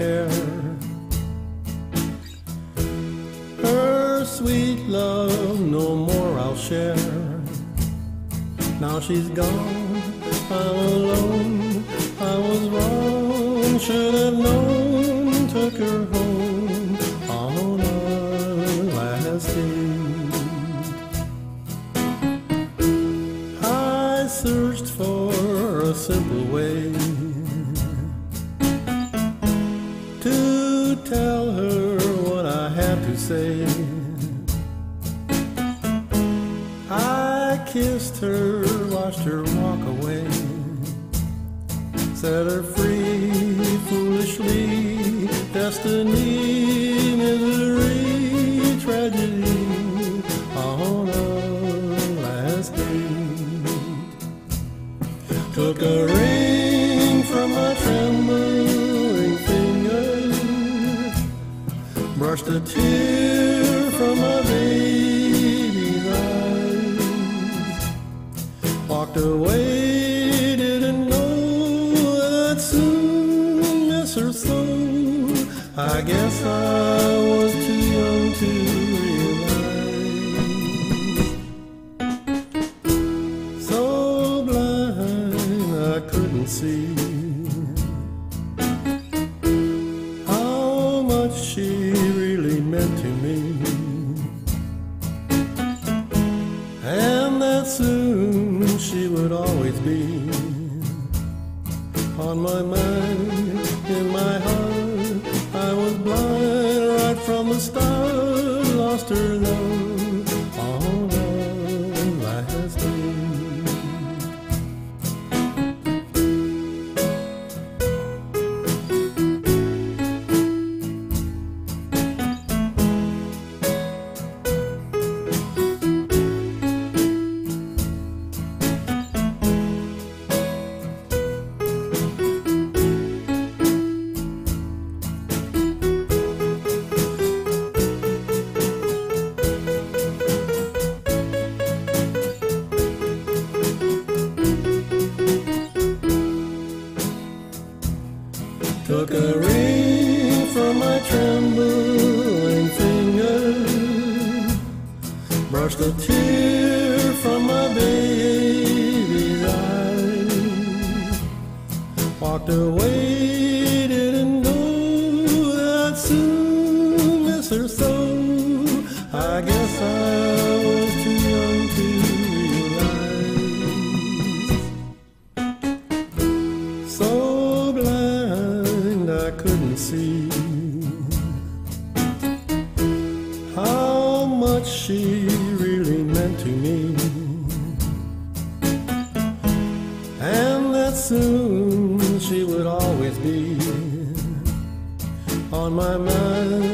care. Her sweet love no more I'll share. Now she's gone, I'm alone. I was wrong, should have known. Took her home on our last date. I searched for a simple way to tell her what I had to say. I kissed her, watched her walk away, set her free foolishly. Destiny, misery, tragedy on our last date. Took a ring from my trembling finger, brushed a tear from my baby's eyes, walked away, didn't know that I'd soon miss her so. I guess I was too young to realize. So blind I couldn't see how much she really meant to me, and that soon she would always be on my mind, in my heart. I was blind right from the start, lost her love on our last day. Took a ring from my trembling finger, brushed a tear from my baby's eyes, walked away, didn't know that I'd soon miss her so. I guess I was too young to realize. So I couldn't see how much she really meant to me, and that soon she would always be on my mind.